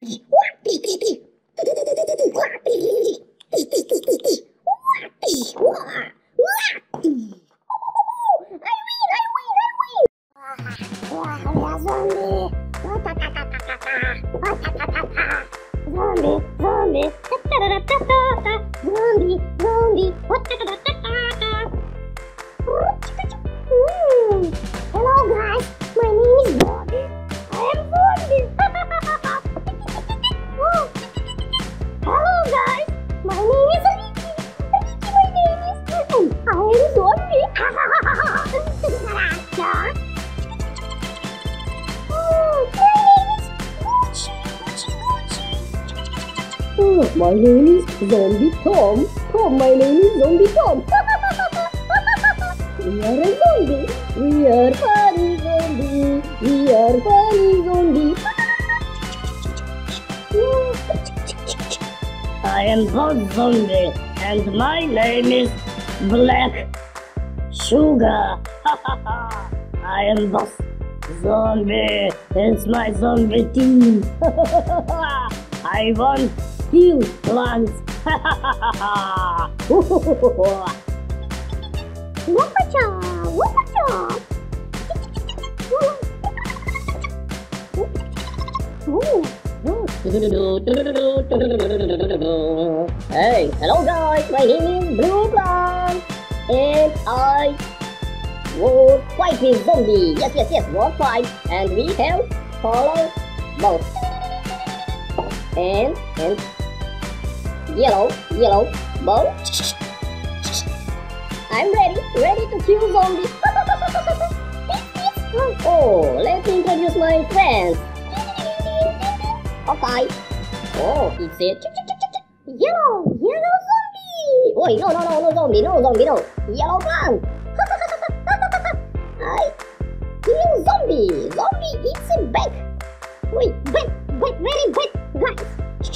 Hello guys, my name is Bobby. I am zombie. Hello guys, my name is Ricky. Ricky, my name is, and I am zombie. My name is Zombie Tom. Tom, my name is Zombie Tom. We are a zombie. We are funny zombie. We are funny zombie. I am Boss Zombie and my name is Black Sugar. I am Boss Zombie. It's my zombie team. I want heal plants. Whoop-a-cha, whoop-a-cha. Hey, hello guys, my name is Blue Plant and I will fight with zombie. Yes, war fight, and we have follow both and yellow bow. I'm ready to kill zombies. Oh, let me introduce my friends. Okay. Oh, it's it. Yellow zombie. Wait, no zombie, no. Yellow plant. I kill zombie. Zombie eats it back. Wait, very wet, guys.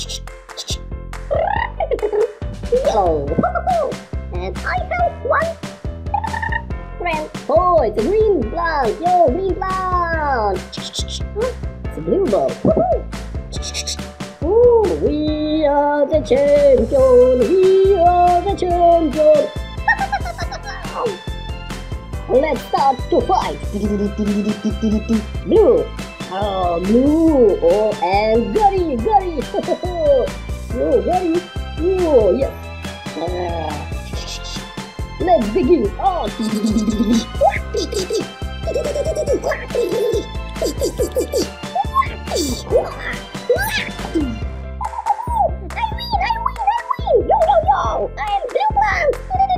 Yellow. And I have one friend. Oh, it's a green plant. Yo, green plant. It's a blue ball. Oh, we are the champion. We are the champion. Let's start to fight. Blue. Oh, blue. Oh, and Gary. Oh, Gary. Oh, yes. Let's begin. Oh. I win. Yo. I am blue plant.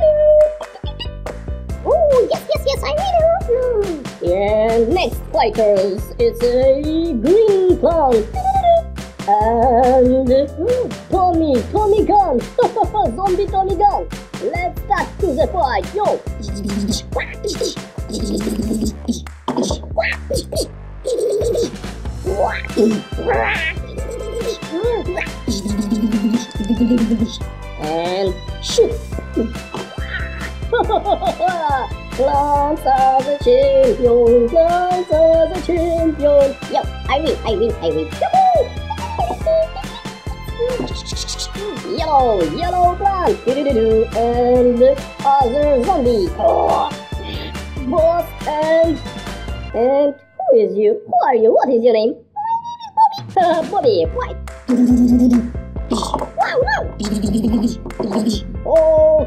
Oh, yes, I win. And next fighters is a green plant. And Tommy Gun. Zombie Tommy Gun. Let's start to the fight. Yo. And shoot. Plants are the champion. Yo, I win. Yellow plant. And other zombie. Boss and who is you? Who are you? What is your name? My name is Bobby. Bobby, white. Wow. Oh.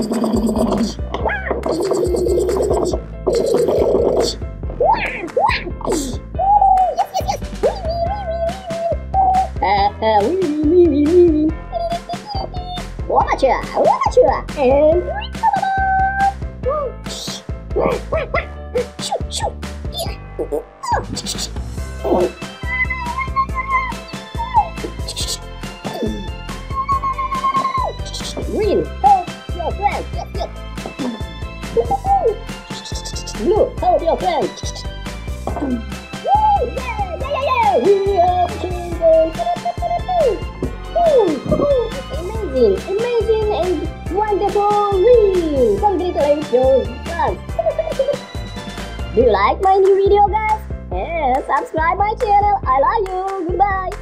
Win. Watch ya. And shoot. Yeah. Green, help your friend. Yes. Blue, help your friend. Yeah. We are champions. Amazing and wonderful win. Congratulations, guys. Do you like my new video, guys? Yeah, subscribe my channel. I love you. Goodbye.